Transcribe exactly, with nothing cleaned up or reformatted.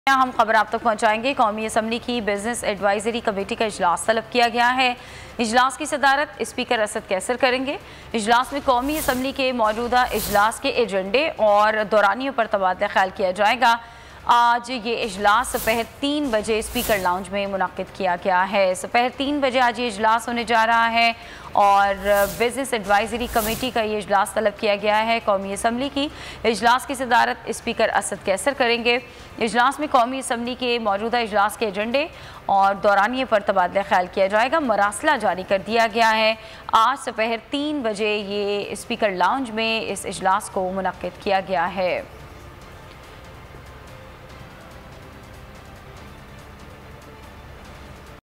हम खबर आप तक पहुंचाएंगे। कौमी असम्बली की बिजनेस एडवाइजरी कमेटी का इजलास तलब किया गया है। इजलास की सदारत स्पीकर असद कैसर करेंगे। इजलास में कौमी असम्बली के मौजूदा इजलास के एजेंडे और दौरानियों पर तबादला ख्याल किया जाएगा। आज ये इजलास दोपहर तीन बजे स्पीकर लाउंज में मुनक्किद किया गया है। दोपहर तीन बजे आज ये इजलास होने जा रहा है और बिजनेस एडवाइजरी कमेटी का ये इजलास तलब किया गया है। कौमी असम्बली की इजलास की सदारत स्पीकर असद कैसर करेंगे। इजलास में कौमी असम्बली के मौजूदा इजलास के एजेंडे और दौरानिए पर तबादला ख्याल किया जाएगा। मरासला जारी कर दिया गया है। आज दोपहर तीन बजे ये स्पीकर लाउंज में इस इजलास को मुनक्किद किया गया है।